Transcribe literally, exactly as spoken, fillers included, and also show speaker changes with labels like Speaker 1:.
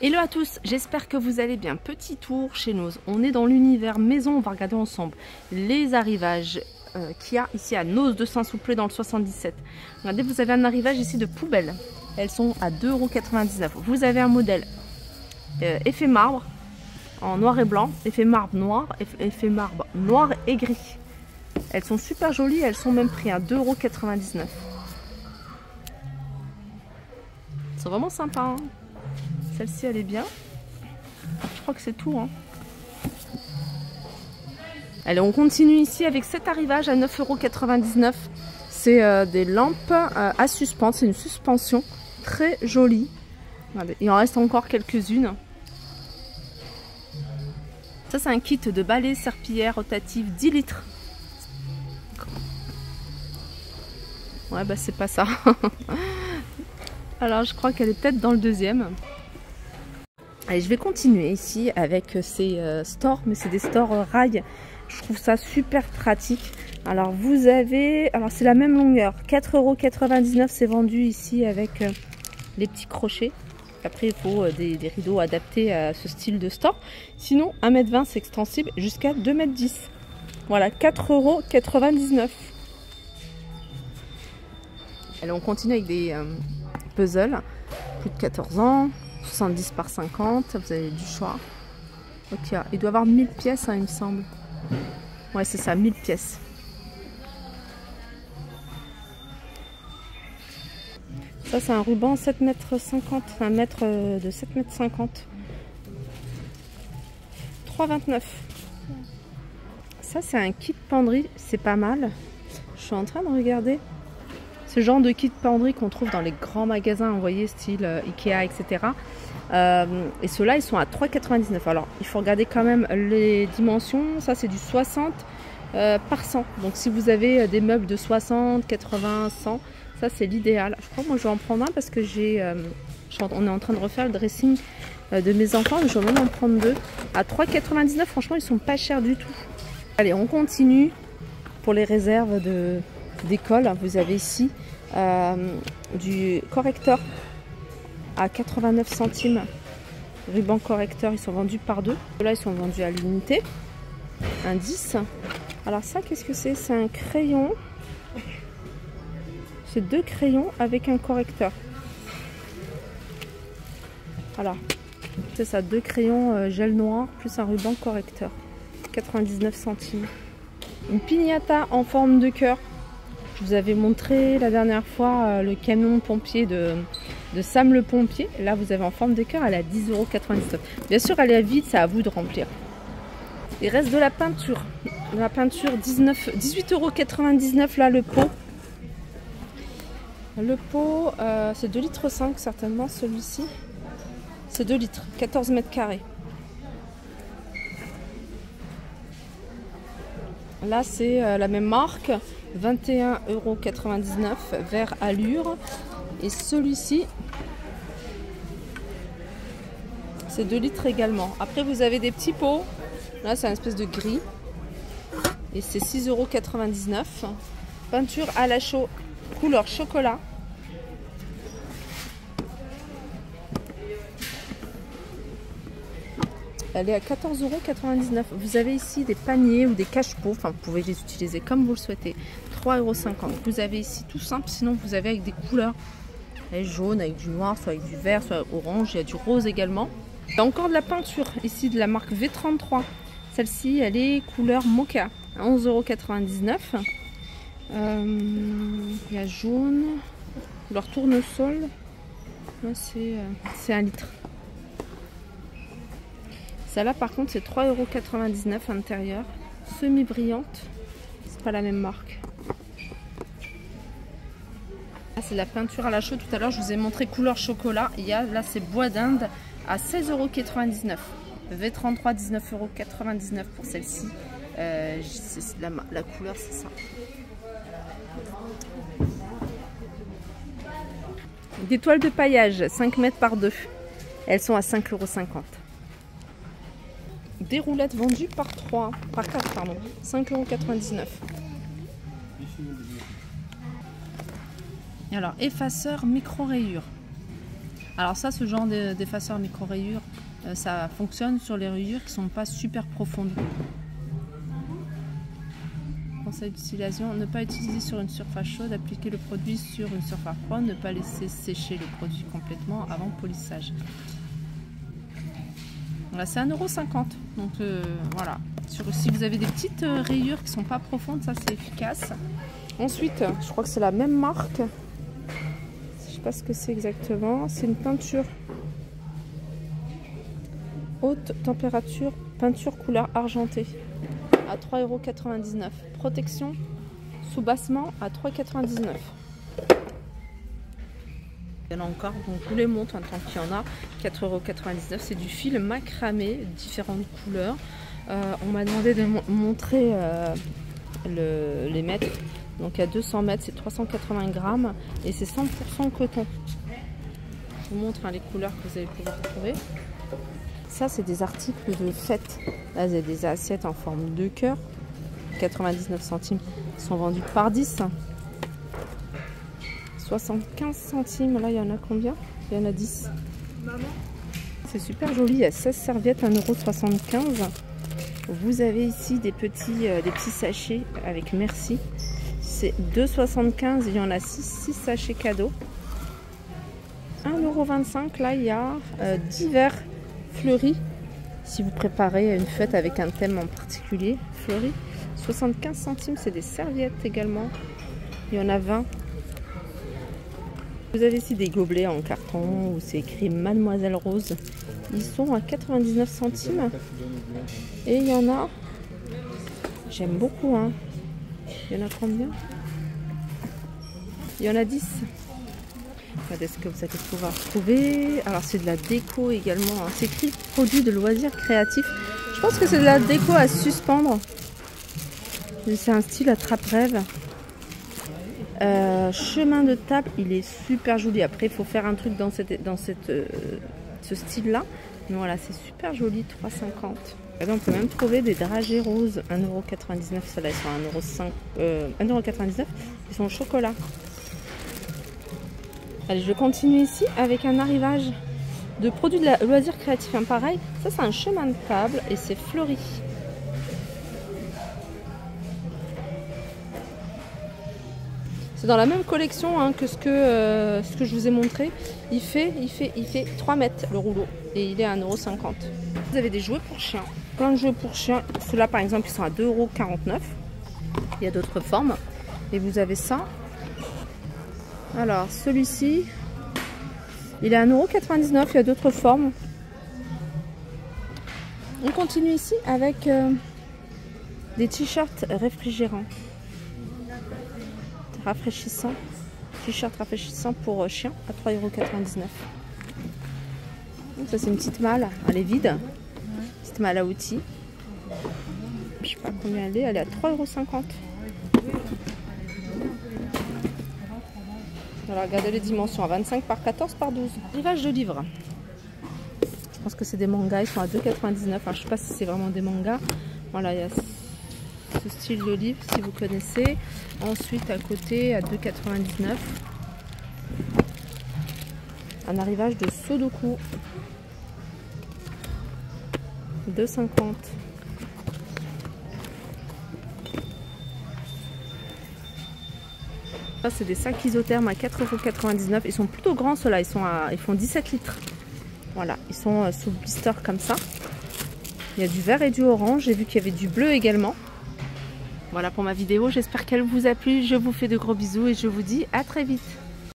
Speaker 1: Hello à tous, j'espère que vous allez bien. Petit tour chez Noz. On est dans l'univers maison, on va regarder ensemble les arrivages euh, qu'il y a ici à Noz de Saint-Souplé dans le soixante-dix-sept. Regardez, vous avez un arrivage ici de poubelles. Elles sont à deux euros quatre-vingt-dix-neuf. Vous avez un modèle euh, effet marbre en noir et blanc, effet marbre noir, effet marbre noir et gris. Elles sont super jolies, elles sont même prix à deux euros quatre-vingt-dix-neuf. Elles sont vraiment sympas, hein. Celle-ci, elle est bien. Je crois que c'est tout. Hein. Allez, on continue ici avec cet arrivage à neuf euros quatre-vingt-dix-neuf. C'est euh, des lampes euh, à suspendre. C'est une suspension très jolie. Regardez, il en reste encore quelques-unes. Ça, c'est un kit de balai serpillière rotative dix litres. Ouais, bah c'est pas ça. Alors, je crois qu'elle est peut-être dans le deuxième. Allez, je vais continuer ici avec ces euh, stores, mais c'est des stores euh, rails. Je trouve ça super pratique. Alors vous avez, alors c'est la même longueur, quatre euros quatre-vingt-dix-neuf, c'est vendu ici avec euh, les petits crochets. Après il faut euh, des, des rideaux adaptés à ce style de store. Sinon un mètre vingt c'est extensible jusqu'à deux mètres dix. Voilà, quatre euros quatre-vingt-dix-neuf. Allez, on continue avec des euh, puzzles, plus de quatorze ans. soixante-dix par cinquante, vous avez du choix. Ok, il doit y avoir mille pièces, hein, il me semble. Ouais, c'est ça, mille pièces. Ça, c'est un ruban sept mètres cinquante, un mètre de sept mètres cinquante. trois euros vingt-neuf. Ça, c'est un kit penderie, c'est pas mal. Je suis en train de regarder. Ce genre de kit penderie qu'on trouve dans les grands magasins, vous voyez, style euh, Ikea, et cetera. Euh, et ceux-là, ils sont à trois euros quatre-vingt-dix-neuf. Alors, il faut regarder quand même les dimensions. Ça, c'est du soixante euh, par cent. Donc, si vous avez des meubles de soixante, quatre-vingts, cent, ça, c'est l'idéal. Je crois que moi, je vais en prendre un parce que j'ai, euh, on est en train de refaire le dressing euh, de mes enfants. Mais je vais même en prendre deux. À trois euros quatre-vingt-dix-neuf, franchement, ils sont pas chers du tout. Allez, on continue pour les réserves de... d'école. Vous avez ici euh, du correcteur à quatre-vingt-neuf centimes. Ruban correcteur, ils sont vendus par deux. Là, ils sont vendus à l'unité. Un dix. Alors ça, qu'est-ce que c'est? C'est un crayon. C'est deux crayons avec un correcteur. Voilà. C'est ça, deux crayons euh, gel noir plus un ruban correcteur. quatre-vingt-dix-neuf centimes. Une piñata en forme de cœur. Je vous avais montré la dernière fois euh, le canon pompier de, de Sam le pompier. Là, vous avez en forme de cœur, elle est à dix euros quatre-vingt-dix-neuf. Bien sûr, elle est vide, c'est à vous de remplir. Il reste de la peinture. De la peinture, dix-huit euros quatre-vingt-dix-neuf, là, le pot. Le pot, euh, c'est deux litres cinq certainement, celui-ci. C'est deux litres, quatorze mètres carrés. Là, c'est euh, la même marque. vingt et un euros quatre-vingt-dix-neuf, vert allure. Et celui-ci, c'est deux litres également. Après, vous avez des petits pots. Là, c'est une espèce de gris. Et c'est six euros quatre-vingt-dix-neuf. Peinture à la chaux, couleur chocolat. Elle est à quatorze euros quatre-vingt-dix-neuf. Vous avez ici des paniers ou des cache-pots. Enfin, vous pouvez les utiliser comme vous le souhaitez. trois euros cinquante. Vous avez ici tout simple. Sinon, vous avez avec des couleurs. Elle est jaune, avec du noir, soit avec du vert, soit orange. Il y a du rose également. Il y a encore de la peinture ici de la marque V trente-trois. Celle-ci, elle est couleur mocha. À onze euros quatre-vingt-dix-neuf. Euh, il y a jaune. Couleur tournesol. Là, c'est euh, un litre. Celle-là, par contre, c'est trois euros quatre-vingt-dix-neuf à l'intérieur. Semi-brillante. C'est pas la même marque. Là, c'est la peinture à la chaux. Tout à l'heure, je vous ai montré couleur chocolat. Il y a, là, c'est bois d'Inde à seize euros quatre-vingt-dix-neuf. V trente-trois, dix-neuf euros quatre-vingt-dix-neuf pour celle-ci. Euh, la, la couleur, c'est ça. Des toiles de paillage, cinq mètres par deux. Elles sont à cinq euros cinquante. Des roulettes vendues par trois, par quatre, pardon, cinq euros quatre-vingt-dix-neuf. Alors, effaceur micro-rayures. Alors ça, ce genre d'effaceur micro-rayures, euh, ça fonctionne sur les rayures qui ne sont pas super profondes. Conseil d'utilisation, ne pas utiliser sur une surface chaude, appliquer le produit sur une surface froide, ne pas laisser sécher le produit complètement avant polissage. Voilà, c'est un euro cinquante. Donc euh, voilà, sur, si vous avez des petites euh, rayures qui ne sont pas profondes, ça c'est efficace. Ensuite, je crois que c'est la même marque. Je sais pas ce que c'est exactement. C'est une peinture haute température, peinture couleur argentée à trois euros quatre-vingt-dix-neuf. Protection sous-bassement à trois euros quatre-vingt-dix-neuf. Il y en a encore, donc je vous les montre en tant qu'il y en a. quatre euros quatre-vingt-dix-neuf. C'est du fil macramé, différentes couleurs. Euh, on m'a demandé de montrer euh, le, les mètres. Donc à deux cents mètres, c'est trois cent quatre-vingts grammes et c'est cent pour cent coton. Je vous montre hein, les couleurs que vous allez pouvoir trouver. Ça, c'est des articles de fête. Là, vous avez des assiettes en forme de cœur. quatre-vingt-dix-neuf centimes. Ils sont vendus par dix. soixante-quinze centimes. Là, il y en a combien? Il y en a dix. C'est super joli. Il y a seize serviettes, un euro soixante-quinze. Vous avez ici des petits, euh, des petits sachets avec merci. C'est deux euros soixante-quinze. Il y en a six, six sachets cadeaux. un euro vingt-cinq. Là, il y a euh, divers fleuris. Si vous préparez une fête avec un thème en particulier, fleuri. soixante-quinze centimes. C'est des serviettes également. Il y en a vingt. Vous avez ici des gobelets en carton où c'est écrit Mademoiselle Rose. Ils sont à quatre-vingt-dix-neuf centimes. Et il y en a, j'aime beaucoup. Hein. Il y en a combien? Il y en a dix. Regardez ce que vous allez pouvoir trouver. Alors c'est de la déco également. Hein. C'est écrit produit de loisirs créatifs. Je pense que c'est de la déco à suspendre. C'est un style attrape-rêve. Euh, chemin de table, il est super joli. Après, il faut faire un truc dans, cette, dans cette, euh, ce style-là. Mais voilà, c'est super joli, trois euros cinquante. Et là, on peut même trouver des dragées roses, un euro quatre-vingt-dix-neuf. Celles-là, ils sont à un euro cinq, euh, un euro quatre-vingt-dix-neuf. Ils sont au chocolat. Allez, je vais continuer ici avec un arrivage de produits de la loisirs créatifs. Hein, pareil, ça, c'est un chemin de table et c'est fleuri. C'est dans la même collection hein, que, ce que euh, ce que je vous ai montré. Il fait, il, fait, il fait trois mètres le rouleau et il est à un euro cinquante. Vous avez des jouets pour chiens. Plein de jouets pour chiens. Ceux-là par exemple ils sont à deux euros quarante-neuf. Il y a d'autres formes. Et vous avez ça. Alors celui-ci, il est à un euro quatre-vingt-dix-neuf. Il y a d'autres formes. On continue ici avec euh, des t-shirts réfrigérants. Rafraîchissant, t-shirt rafraîchissant pour chien à trois euros quatre-vingt-dix-neuf. Ça c'est une petite malle, elle est vide, petite malle à outils. Je sais pas combien elle est, elle est à trois euros cinquante. Alors regardez les dimensions, à vingt-cinq par quatorze par douze. Rivage de livres. Je pense que c'est des mangas, ils sont à deux euros quatre-vingt-dix-neuf. Alors, je sais pas si c'est vraiment des mangas. Voilà, il y a ce style de livre si vous connaissez. Ensuite à côté à deux euros quatre-vingt-dix-neuf un arrivage de Sudoku deux euros cinquante. Ça c'est des sacs isothermes à quatre euros quatre-vingt-dix-neuf. Ils sont plutôt grands ceux-là, ils, sont à, ils font dix-sept litres. Voilà, ils sont sous blister comme ça. Il y a du vert et du orange, j'ai vu qu'il y avait du bleu également. Voilà pour ma vidéo, j'espère qu'elle vous a plu, je vous fais de gros bisous et je vous dis à très vite.